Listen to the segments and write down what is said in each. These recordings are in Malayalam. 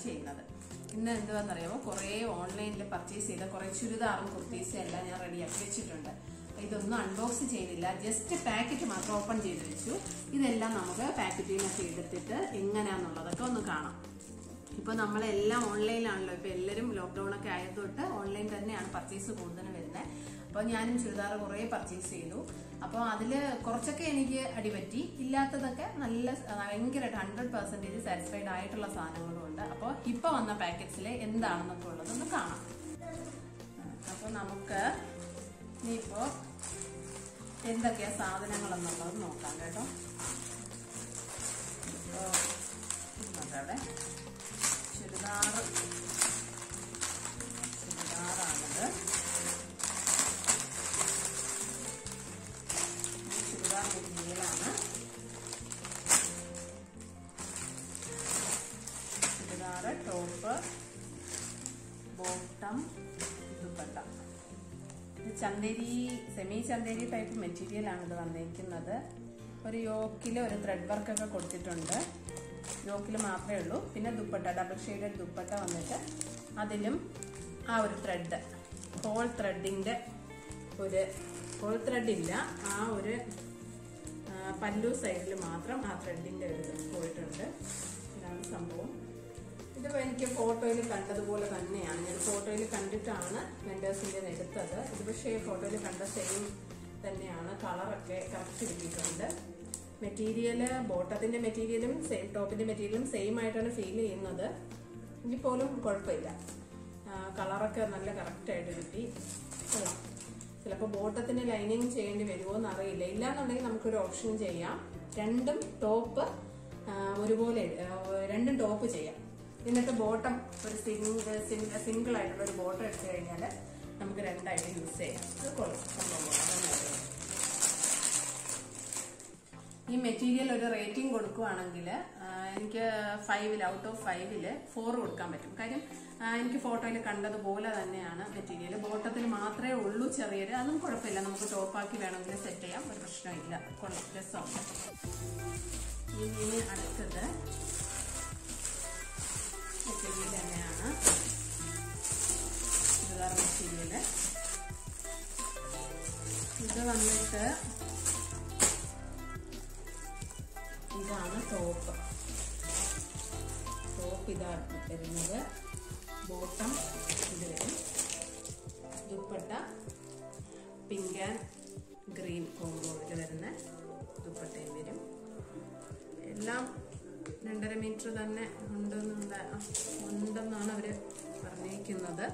ചെയ്യുന്നത്. ഇന്ന് എന്തുവാണെന്നറിയാമോ, കുറേ ഓൺലൈനിൽ പർച്ചേസ് ചെയ്ത കുറേ ചുരിദാറും കുർത്തീസും എല്ലാം ഞാൻ റെഡിയാക്കി വെച്ചിട്ടുണ്ട്. ഇതൊന്നും അൺബോക്സ് ചെയ്തില്ല, ജസ്റ്റ് പാക്കറ്റ് മാത്രം ഓപ്പൺ ചെയ്ത് വെച്ചു. ഇതെല്ലാം നമുക്ക് പാക്കറ്റിൽ നിന്നൊക്കെ എടുത്തിട്ട് എങ്ങനെയാണെന്നുള്ളതൊക്കെ ഒന്ന് കാണാം. ഇപ്പോൾ നമ്മളെല്ലാം ഓൺലൈനിലാണല്ലോ, ഇപ്പോൾ എല്ലാവരും ലോക്ക്ഡൗണൊക്കെ ആയതുകൊണ്ട് ഓൺലൈൻ തന്നെയാണ് പർച്ചേസ് കൂടുതൽ വരുന്നത്. അപ്പോൾ ഞാനും ചുരിദാർ കുറേ പർച്ചേസ് ചെയ്തു. അപ്പോൾ അതിൽ കുറച്ചൊക്കെ എനിക്ക് അടിപറ്റി, ഇല്ലാത്തതൊക്കെ നല്ല ഭയങ്കരമായിട്ട് 100% സാറ്റിസ്ഫൈഡ് ആയിട്ടുള്ള സാധനങ്ങളും ഉണ്ട്. അപ്പോൾ ഇപ്പോൾ വന്ന പാക്കറ്റ്സിൽ എന്താണെന്നൊക്കെ ഉള്ളതൊന്ന് കാണാം. അപ്പോൾ നമുക്ക് ഇനിയിപ്പോൾ എന്തൊക്കെയാ സാധനങ്ങളെന്നുള്ളത് നോക്കാം കേട്ടോ. ഇപ്പോൾ അവിടെ ചുരിദാറാണിത്. ചുരിദാർ മെറ്റീരിയലാണ്. Churidar, top, bottom, dupatta. Chanderi, semi Chanderi type മെറ്റീരിയലാണ് ഇത് വന്നിരിക്കുന്നത്. ഒരു യോക്കിൽ ഒരു ത്രെഡ് വർക്കൊക്കെ കൊടുത്തിട്ടുണ്ട്. യോക്കിൽ മാത്രമേ ഉള്ളൂ. പിന്നെ ദുപ്പട്ട, ഡബിൾ ഷെയ്ഡഡ് ദുപ്പട്ട വന്നിട്ട് അതിലും ആ ഒരു ത്രെഡ്, ഹോൾ ത്രെഡിൻ്റെ ഒരു ഹോൾ ത്രെഡില്ല, ആ ഒരു പല്ലു സൈഡിൽ മാത്രം ആ ത്രെഡിൻ്റെ ഒരു പോയിട്ടുണ്ട്. ഇതാണ് സംഭവം. ഇത് എനിക്ക് ഫോട്ടോയിൽ കണ്ടതുപോലെ തന്നെയാണ്. ഞാൻ ഫോട്ടോയിൽ കണ്ടിട്ടാണ് വെൻഡേഴ്സിൻ്റെ എടുത്തത്. ഇത് പക്ഷേ ഫോട്ടോയിൽ കണ്ട സെയിം തന്നെയാണ്. കളറൊക്കെ കറക്റ്റ് കിട്ടിയിട്ടുണ്ട്. മെറ്റീരിയൽ, ബോട്ടത്തിൻ്റെ മെറ്റീരിയലും ടോപ്പിൻ്റെ മെറ്റീരിയലും സെയിം ആയിട്ടാണ് ഫീൽ ചെയ്യുന്നത്. എങ്കിൽ പോലും കുഴപ്പമില്ല, കളറൊക്കെ നല്ല കറക്റ്റായിട്ട് കിട്ടി. ചിലപ്പോൾ ബോട്ടത്തിന് ലൈനിങ് ചെയ്യേണ്ടി വരുമോ എന്നറിയില്ല. ഇല്ലാന്നുണ്ടെങ്കിൽ നമുക്കൊരു ഓപ്ഷൻ ചെയ്യാം, രണ്ടും ടോപ്പ് ഒരുപോലെ, രണ്ടും ടോപ്പ് ചെയ്യാം. എന്നിട്ട് ബോട്ടം ഒരു സിംഗിൾ ആയിട്ടുള്ള ഒരു ബോട്ടം എടുത്തു കഴിഞ്ഞാൽ നമുക്ക് രണ്ടായിട്ട് യൂസ് ചെയ്യാം. അത് കൊള്ളാം. ഈ മെറ്റീരിയൽ ഒരു റേറ്റിംഗ് കൊടുക്കുകയാണെങ്കിൽ എനിക്ക് 5 ഔട്ട് ഓഫ് 5 4 കൊടുക്കാൻ പറ്റും. കാര്യം എനിക്ക് ഫോട്ടോയിൽ കണ്ടതുപോലെ തന്നെയാണ് മെറ്റീരിയൽ. ബോട്ടത്തിൽ മാത്രമേ ഉള്ളൂ ചെറിയൊരു, അതും കുഴപ്പമില്ല, നമുക്ക് ടോപ്പാക്കി വേണമെങ്കിൽ സെറ്റ് ചെയ്യാം, ഒരു പ്രശ്നമില്ല. കൊള്ളാം, രസമുണ്ട്. ഇനി അടുത്തത് മെറ്റീരിയൽ തന്നെയാണ്, ചുരിദാർ മെറ്റീരിയൽ. ഇത് വന്നിട്ട് ഇതാണ് ടോപ്പ്. ഇതാണ് വരുന്നത്. ബോട്ടം ഇത് വരും. ദുപ്പട്ട പിങ്ക് ആൻഡ് ഗ്രീൻ കോമ്പോയിൽ വരുന്ന ദുപ്പട്ടയും വരും. എല്ലാം 2.5 മീറ്റർ തന്നെ ഉണ്ടെന്നാണ് അവർ പറഞ്ഞിരിക്കുന്നത്.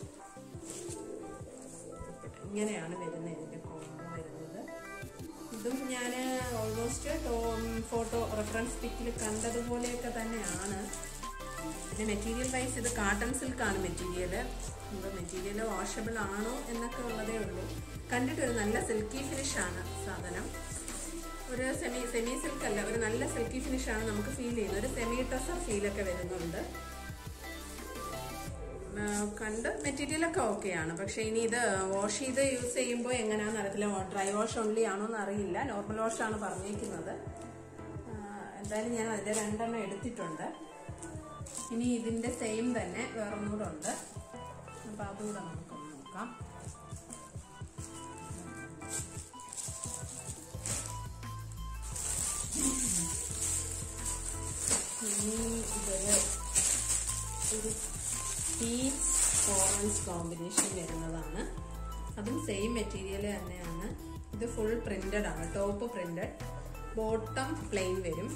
ഇങ്ങനെയാണ് വരുന്നത് ഇതിന്റെ കോമ്പോ വരുന്നത്. ഇതും ഞാൻ ഓൾമോസ്റ്റ് ഫോട്ടോ റെഫറൻസ് പിക്കിൽ കണ്ടതുപോലെയൊക്കെ തന്നെയാണ്. പിന്നെ മെറ്റീരിയൽ വൈസ് ഇത് കാട്ടൺ സിൽക്കാണ് മെറ്റീരിയൽ. മെറ്റീരിയൽ വാഷബിൾ ആണോ എന്നൊക്കെ ഉള്ളതേ ഉള്ളൂ. കണ്ടിട്ട് ഒരു നല്ല സിൽക്കി ഫിനിഷാണ് സാധനം. ഒരു സെമി സിൽക്ക് അല്ല, ഒരു നല്ല സിൽക്കി ഫിനിഷാണ് നമുക്ക് ഫീൽ ചെയ്യുന്നത്. ഒരു സെമി ടസർ ഫീലൊക്കെ വരുന്നുണ്ട്. കണ്ട് മെറ്റീരിയലൊക്കെ ഓക്കെയാണ്. പക്ഷെ ഇനി ഇത് വാഷ് ചെയ്ത് യൂസ് ചെയ്യുമ്പോൾ എങ്ങനെയാണെന്ന് അറിയത്തില്ല. ഡ്രൈ വാഷ് ഓൺലി ആണോ എന്ന് അറിയില്ല. നോർമൽ വാഷാണ് പറഞ്ഞിരിക്കുന്നത്. എന്തായാലും ഞാൻ അതിൻ്റെ 2 എണ്ണം എടുത്തിട്ടുണ്ട്. ഇനി ഇതിൻ്റെ സെയിം തന്നെ വേറൊന്നുകൂടെ ഉണ്ട്. അപ്പം അതുകൂടെ നമുക്കൊന്ന് നോക്കാം. ഇനി ഇതൊരു പീച്ച് ഓറഞ്ച് കോമ്പിനേഷൻ വരുന്നതാണ്. അതും സെയിം മെറ്റീരിയൽ തന്നെയാണ്. ഇത് ഫുൾ പ്രിന്റഡ് ആണ്. ടോപ്പ് പ്രിന്റഡ്, ബോട്ടം പ്ലെയിൻ വരും.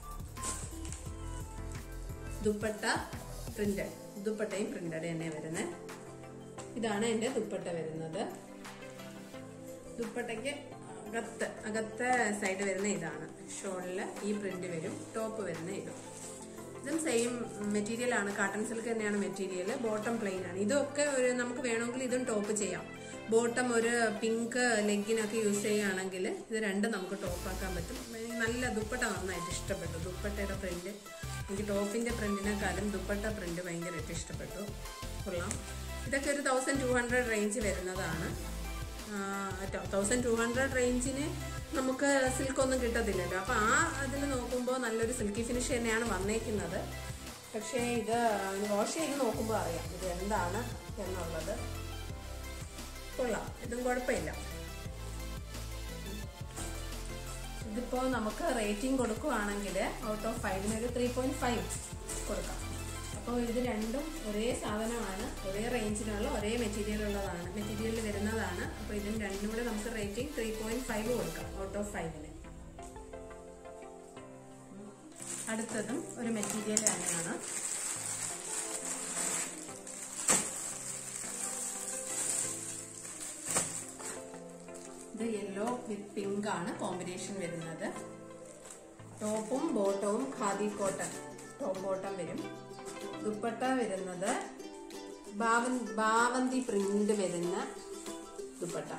ദുപ്പട്ട പ്രിന്റഡ്, ദുപ്പട്ടയും പ്രിന്റഡ് തന്നെ വരുന്നത്. ഇതാണ് എൻ്റെ ദുപ്പട്ട വരുന്നത്. ദുപ്പട്ടയ്ക്ക് അകത്തെ സൈഡ് വരുന്ന ഇതാണ്. ഷോളിൽ ഈ പ്രിന്റ് വരും. ടോപ്പ് വരുന്ന ഇതും സെയിം മെറ്റീരിയൽ ആണ്. കാട്ടൺ സിൽക്ക് തന്നെയാണ് മെറ്റീരിയൽ. ബോട്ടം പ്ലെയിൻ ആണ്. ഇതൊക്കെ ഒരു നമുക്ക് വേണമെങ്കിൽ ഇതും ടോപ്പ് ചെയ്യാം. ബോട്ടം ഒരു പിങ്ക് ലെഗിനൊക്കെ യൂസ് ചെയ്യുകയാണെങ്കിൽ ഇത് രണ്ടും നമുക്ക് ടോപ്പാക്കാൻ പറ്റും. നല്ല ദുപ്പട്ട നന്നായിട്ട് ഇഷ്ടപ്പെട്ടു. ദുപ്പട്ടയുടെ പ്രിന്റ് എനിക്ക് ടോപ്പിന്റെ പ്രിന്റിനെക്കാളും ദുപ്പട്ട പ്രിന്റ് ഭയങ്കരമായിട്ട് ഇഷ്ടപ്പെട്ടു. കൊള്ളാം. ഇതൊക്കെ ഒരു 1200 റേഞ്ച് വരുന്നതാണ്. 1200 റേഞ്ചിന് നമുക്ക് സിൽക്കൊന്നും കിട്ടത്തില്ലല്ലോ. അപ്പോൾ ആ അതിൽ നോക്കുമ്പോൾ നല്ലൊരു സിൽക്കി ഫിനിഷ് തന്നെയാണ് വന്നേക്കുന്നത്. പക്ഷേ ഇത് വാഷ് ചെയ്ത് നോക്കുമ്പോൾ അറിയാം ഇത് എന്താണ് എന്നുള്ളത്. കൊള്ളാം, ഇതും കുഴപ്പമില്ല. ഇതിപ്പോൾ നമുക്ക് റേറ്റിംഗ് കൊടുക്കുകയാണെങ്കിൽ ഔട്ട് ഓഫ് 5 ഒരു 3.5 കൊടുക്കാം. അപ്പോൾ ഇത് രണ്ടും ഒരേ സാധനമാണ്, ഒരേ റേഞ്ചിനുള്ള ഒരേ മെറ്റീരിയൽ വരുന്നതാണ്. അപ്പോൾ ഇതിന് രണ്ടും കൂടെ നമുക്ക് റേറ്റിംഗ് 3.5 കൊടുക്കാം ഔട്ട് ഓഫ് 5. അടുത്തതും ഒരു മെറ്റീരിയൽ തന്നെയാണ്. ഇത് യെല്ലോ വിത്ത് പിങ്ക് ആണ് കോമ്പിനേഷൻ വരുന്നത്. ടോപ്പും ബോട്ടവും ഖാദി കോട്ടൺ ടോപ്പ് ബോട്ടം വരും. ദുപ്പട്ട വരുന്നത് ബാവന്തി പ്രിന്റ് വരുന്ന ദുപ്പട്ട.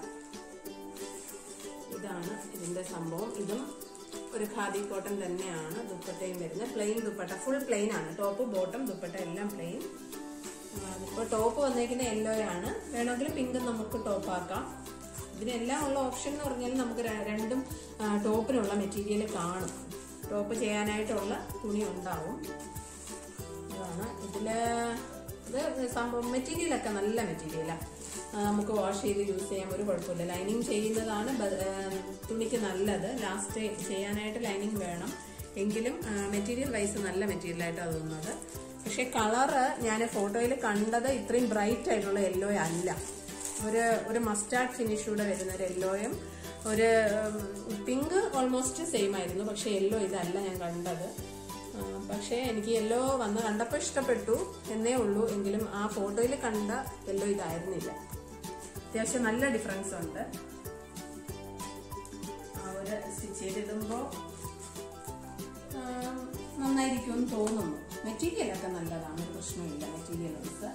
ഇതാണ് ഇതിന്റെ സംഭവം. ഇതും ഒരു ഖാദി കോട്ടൺ തന്നെയാണ്. ദുപ്പട്ടയും വരുന്നത് പ്ലെയിൻ ദുപ്പട്ട, ഫുൾ പ്ലെയിൻ ആണ്. ടോപ്പ് ബോട്ടം ദുപ്പട്ട എല്ലാം പ്ലെയിൻ. ഇപ്പോൾ ടോപ്പ് വന്നേക്കുന്ന യെല്ലോയാണ്. വേണമെങ്കിൽ പിങ്ക് നമുക്ക് ടോപ്പ് ആക്കാം. ഇതിനെല്ലാം ഉള്ള ഓപ്ഷൻ എന്ന് പറഞ്ഞാൽ നമുക്ക് രണ്ടും ടോപ്പിനുള്ള മെറ്റീരിയൽ കാണും. ടോപ്പ് ചെയ്യാനായിട്ടുള്ള തുണി ഉണ്ടാവും. ഇതാണ് ഇത് സംഭവം. മെറ്റീരിയലൊക്കെ നല്ല മെറ്റീരിയലാണ്. നമുക്ക് വാഷ് ചെയ്ത് യൂസ് ചെയ്യാൻ ഒരു കുഴപ്പമില്ല. ലൈനിങ് ചെയ്യുന്നതാണ് തുണിക്ക് നല്ലത്. ലാസ്റ്റ് ചെയ്യാനായിട്ട് ലൈനിങ് വേണം. എങ്കിലും മെറ്റീരിയൽ വൈസ് നല്ല മെറ്റീരിയലായിട്ടാണ് തോന്നുന്നത്. പക്ഷെ കളറ് ഞാൻ ഫോട്ടോയിൽ കണ്ടത് ഇത്രയും ബ്രൈറ്റ് ആയിട്ടുള്ള യെല്ലോ അല്ല. ഒരു മസ്റ്റാർഡ് ഫിനിഷൂടെ വരുന്ന ഒരു യെല്ലോയും ഒരു പിങ്ക് ഓൾമോസ്റ്റ് സെയിം ആയിരുന്നു. പക്ഷെ യെല്ലോ ഇതല്ല ഞാൻ കണ്ടത്. പക്ഷേ എനിക്ക് യെല്ലോ കണ്ടപ്പോൾ ഇഷ്ടപ്പെട്ടു എന്നേ ഉള്ളൂ. എങ്കിലും ആ ഫോട്ടോയിൽ കണ്ട യെല്ലോ ഇതായിരുന്നില്ല. അത്യാവശ്യം നല്ല ഡിഫറൻസ് ഉണ്ട്. ഒരു സ്റ്റിച്ച് ചെയ്തിടുമ്പോൾ നന്നായിരിക്കുമെന്ന് തോന്നുന്നു. മെറ്റീരിയലൊക്കെ നല്ലതാണ്, ഒരു പ്രശ്നമില്ല മെറ്റീരിയൽ വൈസ്.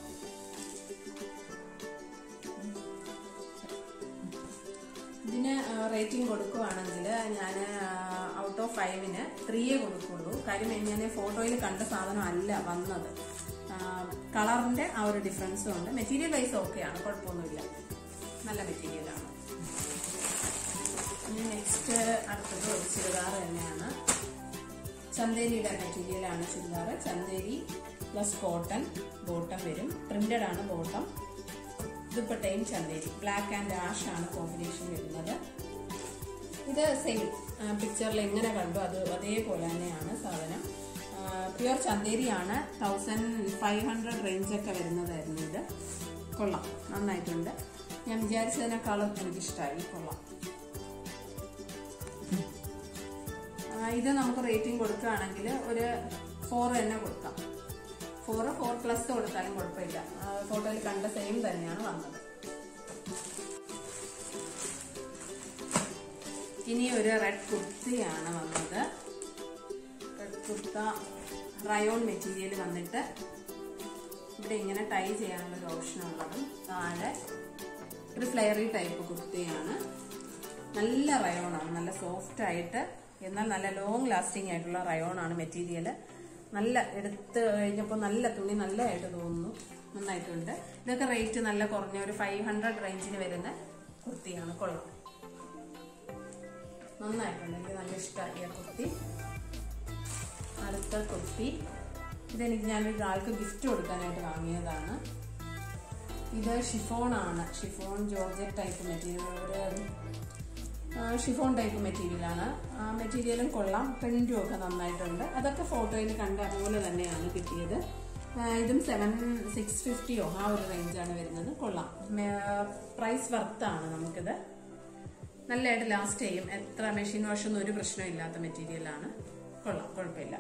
ഇതിന് റേറ്റിംഗ് കൊടുക്കുകയാണെങ്കിൽ ഞാൻ ഔട്ട് ഓഫ് 5 3 കൊടുക്കുള്ളൂ. കാര്യം ഞാൻ ഫോട്ടോയിൽ കണ്ട സാധനം അല്ല വന്നത്. കളറിന്റെ ആ ഒരു ഡിഫറൻസും ഉണ്ട്. മെറ്റീരിയൽ വൈസ് ഓക്കെയാണ്, കുഴപ്പമൊന്നുമില്ല, നല്ല മെറ്റീരിയലാണ്. ഇനി നെക്സ്റ്റ് അടുത്തത് ഒരു ചുരിദാർ തന്നെയാണ്. ചന്തേരിയുടെ മെറ്റീരിയലാണ് churidar. Chanderi plus cotton bottom വരും. പ്രിന്റഡ് ആണ് ബോട്ടം. ദുപ്പട്ടയും ചന്തേരി ബ്ലാക്ക് ആൻഡ് ആഷ് ആണ് കോമ്പിനേഷൻ വരുന്നത്. ഇത് സെയിം പിക്ചറിൽ എങ്ങനെ കണ്ടു അതേപോലെ തന്നെയാണ് സാധനം. പ്യുവർ ചന്തേരിയാണ്. 1500 റേഞ്ചൊക്കെ വരുന്നതായിരുന്നു ഇത്. കൊള്ളാം, നന്നായിട്ടുണ്ട്. ഞാൻ വിചാരിച്ചതിനേക്കാളും എനിക്കിഷ്ടമായി. കൊള്ളാം. ഇത് നമുക്ക് റേറ്റിംഗ് കൊടുക്കുകയാണെങ്കിൽ ഒരു 4 തന്നെ കൊടുക്കാം. 4+ കൊടുത്താലും കുഴപ്പമില്ല. ഫോട്ടോയിൽ കണ്ട സെയിം തന്നെയാണ് വന്നത്. ഇനി ഒരു റെഡ് കുർത്തിയാണ് വന്നത്. റെഡ് കുർത്ത റയോൺ മെറ്റീരിയൽ വന്നിട്ട് ഇവിടെ ഇങ്ങനെ ടൈ ചെയ്യാനുള്ള ഒരു ഓപ്ഷൻ ഉള്ളതും താഴെ ഒരു ഫ്ലെയറി ടൈപ്പ് കുർത്തിയാണ്. നല്ല റയോണാണ്, നല്ല സോഫ്റ്റ് ആയിട്ട് എന്നാൽ നല്ല ലോങ് ലാസ്റ്റിംഗ് ആയിട്ടുള്ള റയോണാണ് മെറ്റീരിയൽ. നല്ല എടുത്ത് കഴിഞ്ഞപ്പോൾ നല്ല തുണി നല്ലതായിട്ട് തോന്നുന്നു, നന്നായിട്ടുണ്ട്. ഇതൊക്കെ റേറ്റ് നല്ല കുറഞ്ഞ ഒരു 500 റേഞ്ചിന് വരുന്ന കുർത്തിയാണ്. കൊള്ളാം, നന്നായിട്ടുണ്ട്. എനിക്ക് നല്ല ഇഷ്ടമായി ആ കുർത്തി. അടുത്ത കുർത്തി ഇതെനിക്ക് ഞാനൊരു ആൾക്ക് ഗിഫ്റ്റ് കൊടുക്കാനായിട്ട് വാങ്ങിയതാണ്. ഇത് ഷിഫോണാണ്. Chiffon georgette type material, chiffon type മെറ്റീരിയലാണ്. ആ മെറ്റീരിയലും കൊള്ളാം, പ്രിന്റും ഒക്കെ നന്നായിട്ടുണ്ട്. അതൊക്കെ ഫോട്ടോയിൽ കണ്ട പോലെ തന്നെയാണ് കിട്ടിയത്. ഇതും 650 ആ ഒരു റേഞ്ചാണ് വരുന്നത്. കൊള്ളാം, പ്രൈസ് വർത്താണ്. നമുക്കിത് നല്ലതായിട്ട് ലാസ്റ്റ് ചെയ്യും. എത്ര മെഷീൻ വാഷ് ഒന്നും ഒരു പ്രശ്നമില്ലാത്ത മെറ്റീരിയലാണ്. കൊള്ളാം, കുഴപ്പമില്ല.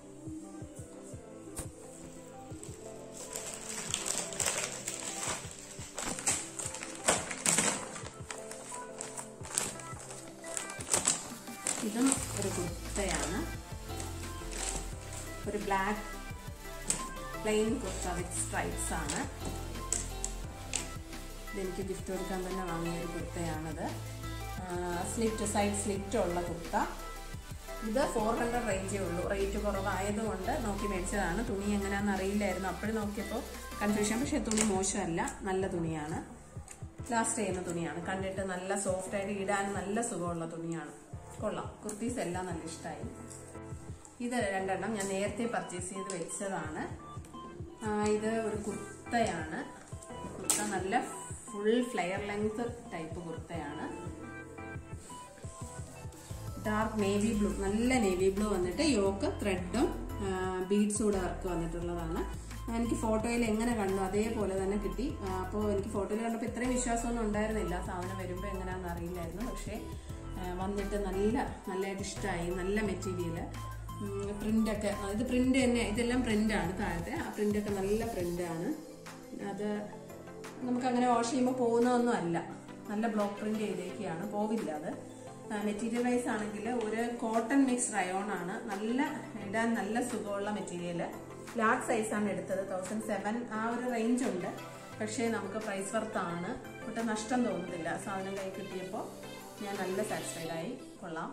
ഇതും ഒരു കുർത്തയാണ്. ഒരു black plain kurta with stripes ആണ്. ഇതെനിക്ക് ഗിഫ്റ്റ് കൊടുക്കാൻ തന്നെ വാങ്ങിയ ഒരു കുർത്തയാണത്. സൈഡ് സ്ലിറ്റ് ഉള്ള കുർത്ത. ഇത് 400 റേഞ്ചേ ഉള്ളൂ. റേറ്റ് കുറവായതുകൊണ്ട് നോക്കി മേടിച്ചതാണ്. തുണി എങ്ങനെയാണെന്ന് അറിയില്ലായിരുന്നു. അപ്പോഴും നോക്കിയപ്പോൾ കൺഫ്യൂഷൻ. പക്ഷെ തുണി മോശമല്ല, നല്ല തുണിയാണ്, ലാസ്റ്റ് ചെയ്യുന്ന തുണിയാണ്. കണ്ടിട്ട് നല്ല സോഫ്റ്റ് ആയിട്ട് ഇടാൻ നല്ല സുഖമുള്ള തുണിയാണ്. കൊള്ളാം, കുർത്തീസ് എല്ലാം നല്ല ഇഷ്ടമായി. ഇത് രണ്ടെണ്ണം ഞാൻ നേരത്തെ പർച്ചേസ് ചെയ്ത് വെച്ചതാണ്. ഇത് ഒരു കുർത്തയാണ്. കുർത്ത നല്ല ഫുൾ ഫ്ലെയർ ലെങ്ത് ടൈപ്പ് കുർത്തയാണ്. ഡാർക്ക് നേവി ബ്ലൂ, നല്ല നേവി ബ്ലൂ വന്നിട്ട് യോക്ക് ത്രെഡും ബീഡ്സും കൂടെ വർക്ക് വന്നിട്ടുള്ളതാണ്. എനിക്ക് ഫോട്ടോയിൽ എങ്ങനെ കണ്ടു അതേപോലെ തന്നെ കിട്ടി. അപ്പോൾ എനിക്ക് ഫോട്ടോയിൽ കണ്ടപ്പോൾ ഇത്രയും വിശ്വാസമൊന്നും ഉണ്ടായിരുന്നില്ല. സാധനം വരുമ്പോൾ എങ്ങനെയാണെന്ന് അറിയില്ലായിരുന്നു. പക്ഷേ വന്നിട്ട് നല്ലതായിട്ട് ഇഷ്ടമായി. നല്ല മെറ്റീരിയൽ, പ്രിന്റൊക്കെ, ഇത് പ്രിന്റ് തന്നെ, ഇതെല്ലാം പ്രിന്റാണ് താഴത്തെ. ആ പ്രിന്റൊക്കെ നല്ല പ്രിന്റാണ്. അത് നമുക്കങ്ങനെ വാഷ് ചെയ്യുമ്പോൾ പോകുന്നതൊന്നും അല്ല. നല്ല ബ്ലോക്ക് പ്രിന്റ് ചെയ്തേക്കാണ്, പോവില്ല അത്. മെറ്റീരിയൽ വൈസ് ആണെങ്കിൽ ഒരു കോട്ടൺ മിക്സ് റയോൺ ആണ്. ഇടാൻ നല്ല സുഖമുള്ള മെറ്റീരിയൽ. ലാർജ് സൈസാണ് എടുത്തത്. 1007 ആ ഒരു റേഞ്ച് ഉണ്ട്. പക്ഷേ നമുക്ക് പ്രൈസ് വർത്താണ്. ഒട്ടും നഷ്ടം തോന്നുന്നില്ല. സാധനം കൈ കിട്ടിയപ്പോൾ ഞാൻ നല്ല സാറ്റിസ്ഫൈഡ് ആയി. കൊള്ളാം.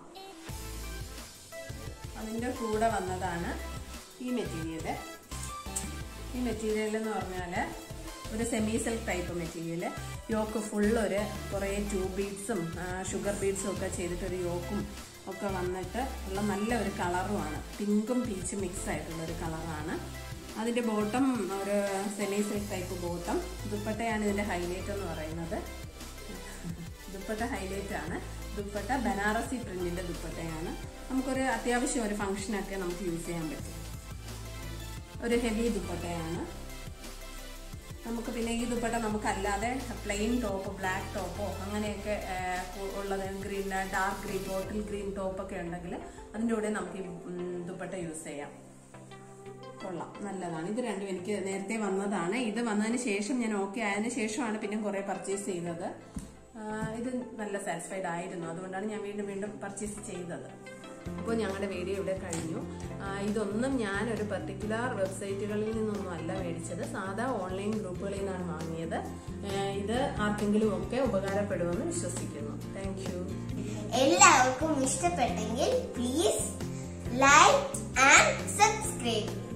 അതിൻ്റെ കൂടെ വന്നതാണ് ഈ മെറ്റീരിയൽ. ഈ മെറ്റീരിയൽ എന്ന് പറഞ്ഞാൽ ഒരു semi silk type material. Yoke ഫുള്ളൊരു കുറേ ട്യൂബ് ബീഡ്സും ഷുഗർ ബീഡ്സും ഒക്കെ ചെയ്തിട്ടൊരു യോക്കും ഒക്കെ വന്നിട്ട് ഉള്ള നല്ല ഒരു കളറുമാണ്. പിങ്കും പീച്ചും മിക്സ് ആയിട്ടുള്ളൊരു കളറാണ്. അതിൻ്റെ ബോട്ടം ഒരു സെമി സിൽക്ക് ടൈപ്പ് ബോട്ടം. ദുപ്പട്ടയാണ് ഇതിൻ്റെ ഹൈലൈറ്റ് എന്ന് പറയുന്നത്. ദുപ്പട്ട ഹൈലൈറ്റ് ആണ്. ദുപ്പട്ട ബനാറസി പ്രിന്റിൻ്റെ ദുപ്പട്ടയാണ്. നമുക്കൊരു അത്യാവശ്യം ഒരു ഫംഗ്ഷനൊക്കെ നമുക്ക് യൂസ് ചെയ്യാൻ പറ്റും. ഒരു ഹെവി ദുപ്പട്ടയാണ്. നമുക്ക് പിന്നെ ഈ ദുപ്പട്ട നമുക്കല്ലാതെ പ്ലെയിൻ ടോപ്പ്, ബ്ലാക്ക് ടോപ്പോ അങ്ങനെയൊക്കെ ഉള്ളത്, green, dark green, bottle green ടോപ്പൊക്കെ ഉണ്ടെങ്കിൽ അതിൻ്റെ കൂടെ നമുക്ക് ഈ ദുപ്പട്ട യൂസ് ചെയ്യാം. കൊള്ളാം, നല്ലതാണ്. ഇത് രണ്ടും എനിക്ക് നേരത്തെ വന്നതാണ്. ഇത് വന്നതിന് ശേഷം ഞാൻ ഓക്കെ ആയതിനു ശേഷമാണ് പിന്നെ കുറേ പർച്ചേസ് ചെയ്തത്. ഇത് നല്ല സാറ്റിസ്ഫൈഡ് ആയിരുന്നു. അതുകൊണ്ടാണ് ഞാൻ വീണ്ടും പർച്ചേസ് ചെയ്തത്. അപ്പോൾ ഞങ്ങളുടെ വീഡിയോ ഇവിടെ കഴിഞ്ഞു. ഇതൊന്നും ഞാനൊരു പർട്ടിക്കുലർ വെബ്സൈറ്റുകളിൽ നിന്നൊന്നും അല്ല മേടിച്ചത്. സാധാ ഓൺലൈൻ ഗ്രൂപ്പുകളിൽ നിന്നാണ് വാങ്ങിയത്. ഇത് ആർക്കെങ്കിലും ഒക്കെ ഉപകാരപ്പെടുമെന്ന് വിശ്വസിക്കുന്നു. Thank you. എല്ലാവർക്കും ഇഷ്ടപ്പെട്ടെങ്കിൽ പ്ലീസ് ലൈക്ക് ആൻഡ് സബ്സ്ക്രൈബ്.